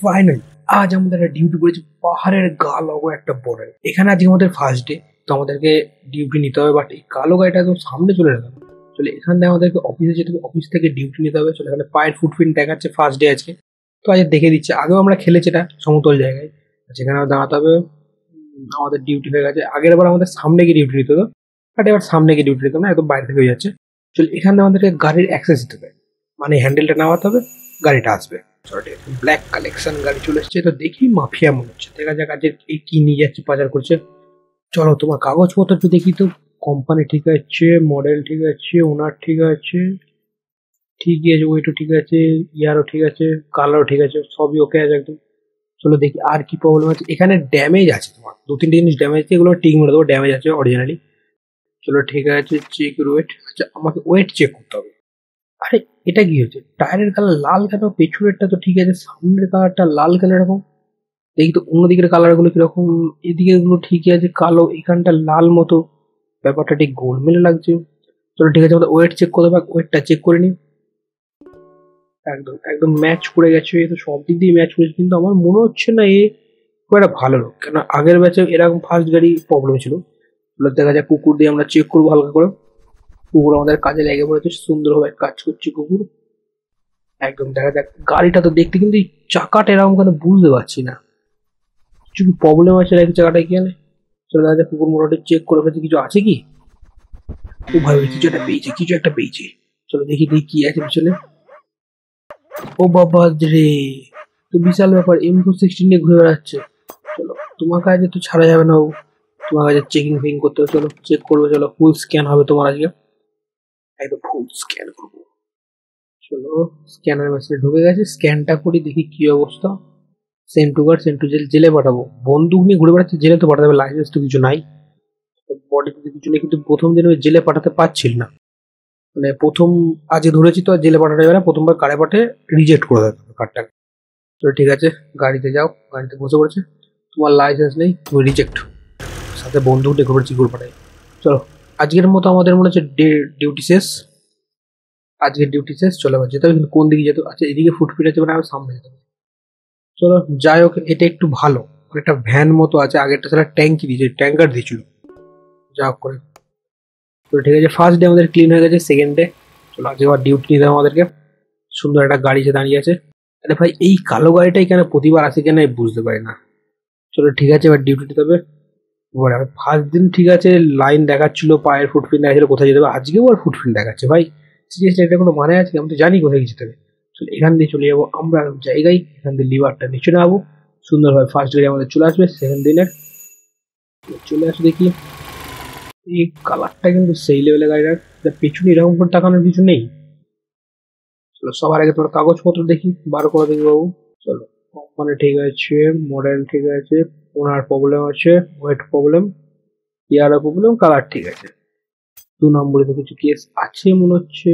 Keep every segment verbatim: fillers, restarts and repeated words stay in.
Final আজ আমাদের একটা ডিউটি পড়েছে পাহাড়ের গা লগো একটা বর্ডার। এখানে আজকে আমাদের ফার্স্ট ডে, তো আমাদেরকে ডিউটি নিতে হবে। বাট এই কালো গাড়িটা তো সামনে চলে গেল। চলে এখান থেকে আমাদেরকে অফিসে যেতে হবে, অফিস থেকে ডিউটি নিতে হবে। চলে এখানে পায়ের ফুটপ্রিন্ট দেখাচ্ছে ফার্স্ট ডে আজকে, তো আজ দেখে দিচ্ছে। আগেও আমরা খেলেছি এটা সমতল জায়গায়, যেখানে দাঁড়াতে হবে। আমাদের ডিউটি হয়ে গেছে। আগের বার আমাদের সামনে গিয়ে ডিউটি নিতে হতো, বাট এবার সামনে গিয়ে ডিউটি নিতে হবে না, একদম বাইরে থেকে হয়ে যাচ্ছে। চল এখানে আমাদেরকে গাড়ির অ্যাক্সেস দিতে হবে, মানে হ্যান্ডেলটা নামাতে হবে, গাড়িটা আসবে। ব্ল্যাক কালেকশন গাড়ি চলে এসছে, তো দেখি মাফিয়া মনে হচ্ছে। দেখা যাক আজকে এই কি নিয়ে যাচ্ছে, বাজার করছে। চলো তোমার কাগজপত্র একটু দেখি তো। কোম্পানি ঠিক আছে, মডেল ঠিক আছে, ওনার ঠিক আছে, ঠিকই আছে, ওইটা ঠিক আছে, ইয়ারও ঠিক আছে, কালারও ঠিক আছে, সবই ওকে আছে একদম। চলো দেখি আর কি প্রবলেম আছে। এখানে ড্যামেজ আছে, তোমার দু তিনটে জিনিস ড্যামেজ আছে, এগুলো ঠিক মেরে দেবো। ড্যামেজ আছে অরিজিনালি। চলো ঠিক আছে, চেক ওয়েট। আচ্ছা আমাকে ওয়েট চেক করতে হবে। আরে এটা কি হচ্ছে, টায়ারের কালার লাল কেন? পেছনেরটা তো ঠিক আছে, সামনের কালারটা লাল কেন এরকম? দেখি তো অন্যদিকের কালার গুলো কিরকম। এদিকে গুলো ঠিকই আছে, কালো, এখানটা লাল মতো। ব্যাপারটা ঠিক গোলমেলে লাগছে। চলো ঠিক আছে, আমাদের ওয়েট চেক করতে হবে। ওয়েটটা চেক করে নি, একদম একদম ম্যাচ করে গেছে। এ তো সব দিক দিয়ে ম্যাচ করেছে, কিন্তু আমার মনে হচ্ছে না এ খুব একটা ভালো লোক। কেন আগের ব্যাচে এরকম ফার্স্ট গাড়ি প্রবলেম ছিল। দেখা যায় কুকুর দিয়ে আমরা চেক করবো হালকা করে। কুকুর আমাদের কাজে লেগে পড়েছে, সুন্দরভাবে কাজ করছে কুকুর। একদম দেখা যাক। গাড়িটা তো দেখতে, কিন্তু এই চাকাটা এরকম কেন বুঝতে পারছি না, কিছু কি প্রবলেম আছে নাকি চাকাটা কি জানে। চলে দেখা যাক, কুকুর মোটামুটি চেক করে ফেলছে, কিছু আছে কি। ও ভাই কিছু একটা পেয়েছে, কিছু একটা পেয়েছে। চলো দেখি দেখি কি আছে পিছনে। ও বাবা রে, তো বিশাল ব্যাপার, এম টু সিক্সটিন নিয়ে ঘুরে বেড়াচ্ছে। চলো তোমার কাছে তো ছাড়া যাবে না, তোমার কাছে চেকিং ফিং করতে হবে। চলো চেক করবো, চলো ফুল স্ক্যান হবে তোমার আজকে, একদম ফুল স্ক্যান করবো। চলো স্ক্যানার মেশিনে ঢুকে গেছে, স্ক্যানটা করি দেখি কি অবস্থা। Sent to guard, sent to jail, জেলে পাঠাবো। বন্দুক নিয়ে ঘুরে বেড়াচ্ছে, জেলে তো পাঠাতে হবে, লাইসেন্স তো কিছু নাই, বডিতে কিছু নেই। কিন্তু প্রথম দিন ওই জেলে পাঠাতে পারছিল না, মানে প্রথম আজকে ধরেছি তো আর জেলে পাঠাতে যাবে না, প্রথমবার কারে পাঠে রিজেক্ট করে দেবে কার্ডটাকে। তো ঠিক আছে, গাড়িতে যাও, গাড়িতে বসে পড়েছে। তোমার লাইসেন্স নেই, তুমি রিজেক্ট, সাথে বন্দুক ডেকে পড়েছি ঘুরে পাঠাই। চলো আজকের মতো আমাদের মনে হচ্ছে ডিউটি শেষ, আজকের ডিউটি শেষ। চলো এবার যেতে হবে, কিন্তু কোন দিকে যেতে? আচ্ছা এদিকে ফুটফিট আছে, মানে আমার সামনে যেতে হবে। চলো যাই হোক, এটা একটু ভালো, একটা ভ্যান মতো আছে। আগেরটা সেটা ট্যাঙ্কি দিয়েছে, ট্যাঙ্কার দিয়েছিল, যা হোক করে। তো ঠিক আছে, ফার্স্ট ডে আমাদের ক্লিন হয়ে গেছে। সেকেন্ড ডে চলো আজকে আবার ডিউটি নিতে হবে আমাদেরকে। সুন্দর একটা গাড়ি যে দাঁড়িয়ে আছে। আরে ভাই এই কালো গাড়িটাই কেন প্রতিবার আসে কেন বুঝতে পারি না। চলো ঠিক আছে, এবার ডিউটি নিতে হবে। ফার্স্ট দিন ঠিক আছে, লাইন দেখাচ্ছিল, পায়ের ফুটপ্রিন্ট দেখাচ্ছিল কোথায় যেতে হবে। আজকেও আর ফুটপ্রিন্ট দেখাচ্ছে ভাই, সিরিয়াসলি এটা কোনো মানে আছে? আমি তো জানি কোথায় যেতে হবে। চলো এখান দিয়ে চলে যাবো আমরা জায়গায়, এখান দিয়ে লিভারটা নিচে নামাবো। সুন্দরভাবে ফার্স্ট গাড়ি আমাদের চলে আসবে সেকেন্ড দিনের। চলে আসবে দেখি, এই কালারটা কিন্তু সেই লেভেলের গাড়িটার, পেছনে এরকম করে তাকানোর কিছু নেই। চলো সবার আগে তোমার কাগজপত্র দেখি, বার করে দেখি বাবু। চলো কোম্পানি ঠিক আছে, মডেল ঠিক আছে, ওনার প্রবলেম আছে, weight problem, year problem, colour ঠিক আছে। দু নম্বরে তো কিছু কেস আছে মনে হচ্ছে।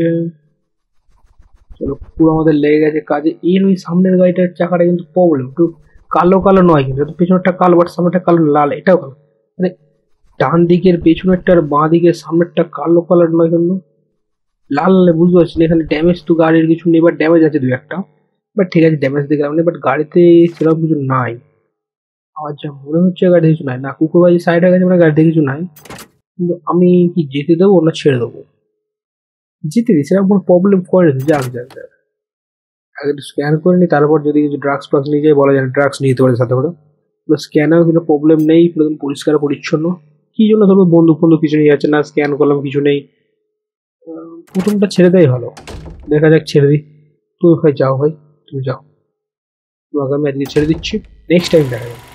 চলো পুরো আমাদের লেগে গেছে কাজে। এর ওই সামনের গাড়িটার চাকাটা কিন্তু প্রবলেম, একটু কালো কালো নয়, কিন্তু পেছনেরটা কালো, বাট সামনেরটা কালো লাল, এটাও কালো। মানে ডান দিকের পেছনেরটা আর বাঁ দিকের সামনেরটা কালো কালার নয়, কিন্তু লাল লাল বুঝতে পারছি না। এখানে ড্যামেজ তো গাড়ির কিছু নেই, বাট ড্যামেজ আছে দু একটা, বাট ঠিক আছে ড্যামেজ দেখে নেই। বাট গাড়িতে সেরকম কিছু নাই, আমার যা মনে হচ্ছে গাড়িতে কিছু নাই। না কুকুরবাজি সাইড হয়ে গেছে, মানে গাড়িতে কিছু নাই। কিন্তু আমি কি যেতে দেবো না ছেড়ে দেবো? যেতে দিই, সেরকম কোনো প্রবলেম করে নি। যাক যাক যাক, আগে একটু স্ক্যান করে নি, তারপর যদি কিছু ড্রাগস ফ্রাগস নিয়ে যায় বলা যায়, ড্রাগস নিয়ে যেতে পারে সাথে করে। স্ক্যানেও কিন্তু প্রবলেম নেই, একদম পরিষ্কার পরিচ্ছন্ন। কি জন্য ধরো বন্দুক ফন্দুক কিছু নিয়ে যাচ্ছে না, স্ক্যান করলাম কিছু নেই। প্রথমটা ছেড়ে দেয় ভালো, দেখা যাক ছেড়ে দিই। তুমি ভাই যাও, ভাই তুমি যাও, তোমাকে আমি আজকে ছেড়ে দিচ্ছি, নেক্সট টাইম দেখা যাবে।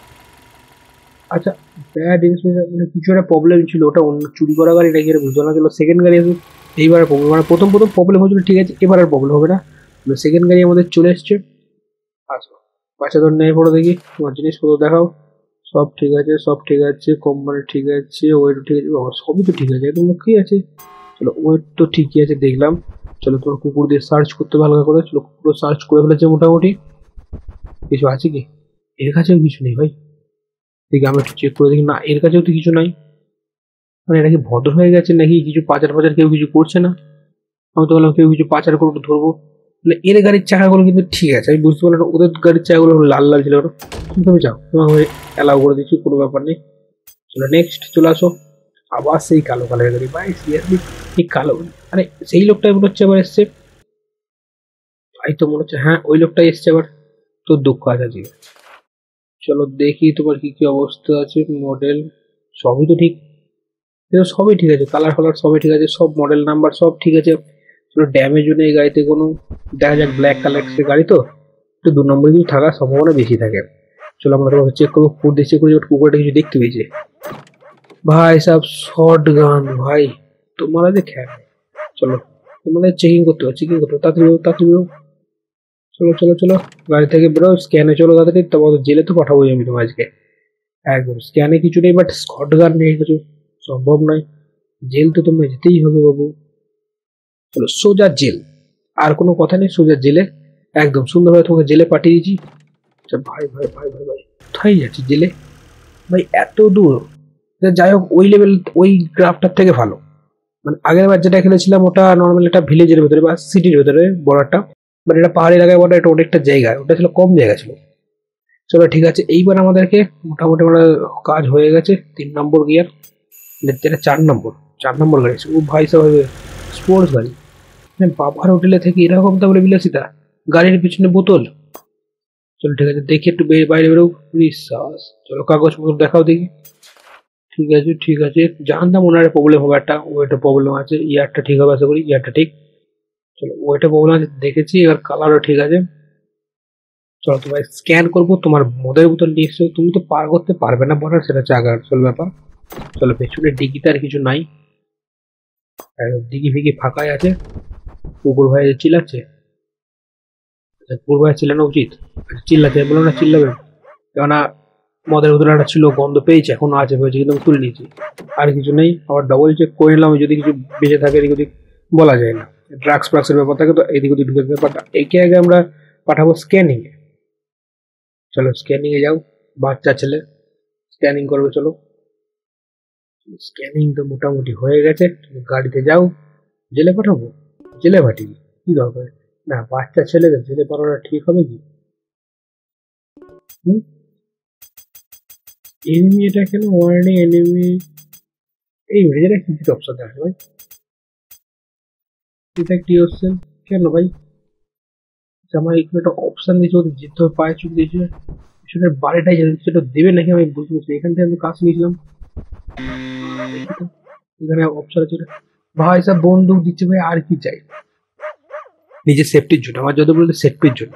আচ্ছা ব্যাড ইনফরমেশন, মানে কিছু একটা প্রবলেম ছিল, ওটা অন্য চুরি করা গাড়ি নাকি এটা বুঝতে না। চলো সেকেন্ড গাড়ি আসবে, এইবার প্রবলেম, মানে প্রথম প্রথম প্রবলেম হয়েছিল ঠিক আছে, এবার আর প্রবলেম হবে না। সেকেন্ড গাড়ি আমাদের চলে এসছে। আচ্ছা বাচ্চাদের নেই পড়ে দেখি, তোমার জিনিসপত্র দেখাও। সব ঠিক আছে, সব ঠিক আছে, কোম্পানি ঠিক আছে, ওয়েট ঠিক আছে, সবই তো ঠিক আছে, একদম কি আছে। চলো ওয়েট তো ঠিকই আছে দেখলাম। চলো তোমার কুকুর দিয়ে সার্চ করতে ভালো করে। চলো কুকুর সার্চ করে ফেলেছে মোটামুটি। কিছু আছে কি? এর কাছেও কিছু নেই ভাই, দেখি আমি একটু চেক করে দেখি। না এর কাছেও তো কিছু নাই, মানে এটা কি ভদ্র হয়ে গেছে নাকি কিছু পাচার পাচার কেউ কিছু করছে না? আমি তো বললাম কেউ কিছু পাচার করে ধরবো, এর গাড়ির চাকাগুলো কিন্তু ঠিক আছে, আমি বুঝতে পারলাম ওদের গাড়ির চাকাগুলো লাল লাল ছিল। তুমি যাও, তোমাকে অ্যালাউ করে দিচ্ছি, কোনো ব্যাপার নেই। চলো নেক্সট চলে আসো। আবার সেই কালো কালারের গাড়ি, ভাই সিরিয়াসলি এই কালো, আরে সেই লোকটাই মনে হচ্ছে আবার এসছে। ভাই তো মনে হচ্ছে হ্যাঁ ওই লোকটাই এসছে আবার। তোর দুঃখ আছে আজকে। চলো দেখি তোমার কি কি অবস্থা আছে। মডেল সবই তো ঠিক, সবই ঠিক আছে, কালার ফালার সবই ঠিক আছে, সব মডেল নাম্বার সব ঠিক আছে। চলো ড্যামেজও নেই গাড়িতে কোনো, দেখা যাক ব্ল্যাক কালারের গাড়ি তো একটু দু নম্বরে কিছু থাকার সম্ভাবনা বেশি থাকে। চলো আমরা তোমাকে চেক করবো, ফুট দিয়ে চেক করি কুকুরটা কিছু দেখতে পেয়েছে। ভাই সব শর্ট গান ভাই, তোমার যে খেয়ে। চলো তোমাদের চেকিং করতে হবে, চেকিং করতে হবে, তাড়াতাড়ি বেরো তাড়াতাড়ি বেরো। চলো চলো চলো গাড়ি থেকে বেরো, স্ক্যানে চলো তাড়াতাড়ি, তোমাদের জেলে তো পাঠাবোই আমি তোমার আজকে। একদম স্ক্যানে কিছু নেই, বাট শর্ট গান নেই কিছু, সম্ভব নয়। জেল তো তোমায় যেতেই হবে বাবু। চলো সোজা জেল, আর কোনো কথা নেই, সোজা জেলে। একদম সুন্দরভাবে তোমাকে জেলে পাঠিয়ে দিয়েছি। ভাই ভাই ভাই ভাই ভাই কোথায় যাচ্ছি জেলে ভাই, এত দূর। যাই হোক ওই লেভেল ওই গ্রাফটার থেকে ভালো, মানে আগের বার যেটা খেলেছিলাম ওটা নর্মাল একটা ভিলেজের ভেতরে বা সিটির ভেতরে বর্ডারটা, বাট এটা পাহাড়ি এলাকায় বর্ডার, এটা অনেকটা জায়গা, ওটা ছিল কম জায়গা ছিল। চলো ঠিক আছে, এইবার আমাদেরকে মোটামুটি আমরা কাজ হয়ে গেছে। তিন নম্বর গিয়ার, যেটা চার নম্বর চার নম্বর গাড়ি। ও ভাই সব স্পোর্টস গাড়ি, বাবার হোটেলে থেকে এরকম তা বলে বিলাসিতা, গাড়ির পিছনে বোতল। চলো ঠিক আছে, দেখি একটু বাইরে বেরো। বিশ্বাস চলো কাগজপত্র দেখাও দেখি। ঠিক আছে ঠিক আছে, জানতাম ওনার প্রবলেম হবে একটা, ও একটা প্রবলেম আছে। ইয়ারটা ঠিক হবে আশা করি, ইয়ারটা ঠিক। চলো ওইটা প্রবলেম আছে দেখেছি, এবার কালারও ঠিক আছে। চলো তোমার স্ক্যান করবো, তোমার মদের বোতল নিয়ে এসছো, তুমি তো পার করতে পারবে না বলার, সেটা হচ্ছে আগার চল ব্যাপার। চলো পেছনে ডিগিতে আর কিছু নাই, ডিগি ফিগি ফাঁকাই আছে। কুকুর ভাই চিল্লাচ্ছে, কুকুর ভাই চিল্লানো উচিত, চিল্লাচ্ছে বলো না, চিল্লাবে কেননা মদের বোতল একটা ছিল, গন্ধ পেয়েছে, এখনো আছে পেয়েছে, কিন্তু আমি তুলে নিয়েছি। আর কিছু নেই, আবার ডবল চেক করে নিলাম, যদি কিছু বেঁচে থাকে এদিক ওদিক বলা যায় না, ড্রাগস ফ্রাগসের ব্যাপার থাকে তো এদিক ওদিক ঢুকে থাকে। বাট একে আগে আমরা পাঠাবো স্ক্যানিং এ। চলো স্ক্যানিং এ যাও, বাচ্চা ছেলে স্ক্যানিং করবে। চলো স্ক্যানিং তো মোটামুটি হয়ে গেছে, গাড়িতে যাও। জেলে পাঠাবো, জেলে পাঠিয়ে কি দরকার, না বাচ্চা ছেলেদের জেলে পাঠানোটা ঠিক হবে কি? হুম এনিমি এটা কেন ওয়ার্নিং এনিমি, এই এটা কি অপশন আছে ভাই, এটা কি অপশন কেন ভাই? আমার এখানে একটা অপশন দিয়েছে, ওদের যেতে হবে, পায়ে চুপ দিয়েছে, পিছনের বাড়িটাই সেটা দেবে নাকি আমি বুঝতে পারছি। এখান থেকে আমি কাজ নিয়েছিলাম, এখানে অপশন আছে ভাই সব বন্দুক দিচ্ছে ভাই, আর কি চাই নিজের সেফটির জন্য, আমার যত বলতে সেফটির জন্য।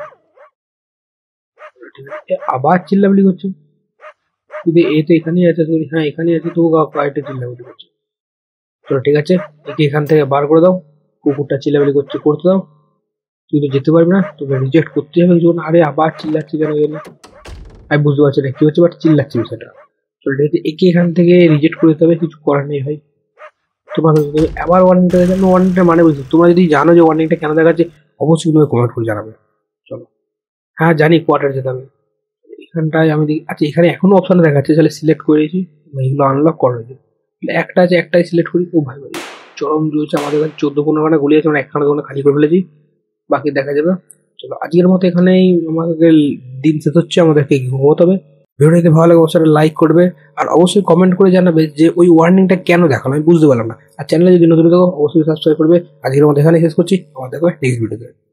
আবার চিল্লাবলি করছে, কিন্তু এ তো এখানেই আছে, হ্যাঁ এখানেই আছে, তো গাড়িটা চিল্লাবলি করছে। চলো ঠিক আছে, একে এখান থেকে বার করে দাও, কুকুরটা চিল্লাবলি করছে করতে দাও, তুই তো যেতে পারবি না, তোকে রিজেক্ট করতে হবে কিছু। আরে আবার চিল্লাচ্ছি কেন গেলে, আমি বুঝতে পারছি না কি হচ্ছে, বাট চিল্লাচ্ছি বিষয়টা। চলো ঠিক আছে, একে এখান থেকে রিজেক্ট করে দিতে হবে, কিছু করার নেই ভাই। তোমার আবার ওয়ার্নিংটা দেখানো, ওয়ার্নিংটা মানে বুঝছি, তোমরা যদি জানো যে ওয়ার্নিংটা কেন দেখাচ্ছে অবশ্যই তুমি কমেন্ট করে জানাবে। চলো হ্যাঁ জানি কোয়ার্টার যেতে হবে, এখানটায় আমি দেখি। আচ্ছা এখানে এখনো অপশন দেখাচ্ছে, তাহলে সিলেক্ট করে দিয়েছি, এগুলো আনলক করা হয়েছে। একটা আছে, একটাই সিলেক্ট করি। ও ভাই ভাই চরম জুয়েছে, আমাদের কাছে চোদ্দ পনেরো খানা গুলি আছে, আমরা একখানা দোকানে খালি করে ফেলেছি, বাকি দেখা যাবে। চলো আজকের মতো এখানেই আমাদের দিন শেষ হচ্ছে, আমাদেরকে ঘুমোতে হবে। ভিডিওটি ভালো লাগে অবশ্যই লাইক করবে, আর অবশ্যই কমেন্ট করে জানাবে যে ওই ওয়ার্নিংটা কেন দেখালো, আমি বুঝতে পারলাম না। আর চ্যানেলে যদি নতুন থাকো অবশ্যই সাবস্ক্রাইব করবে। আজকের মতো এখানে শেষ করছি, আবার দেখো নেক্সট ভিডিওতে।